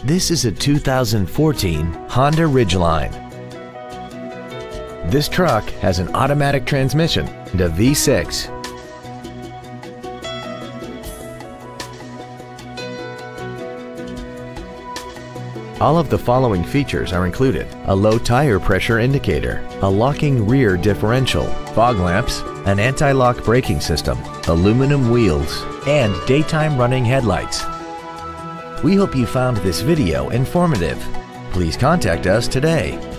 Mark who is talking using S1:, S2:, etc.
S1: This is a 2014 Honda Ridgeline. This truck has an automatic transmission and a V6. All of the following features are included: a low tire pressure indicator, a locking rear differential, fog lamps, an anti-lock braking system, aluminum wheels, and daytime running headlights. We hope you found this video informative. Please contact us today.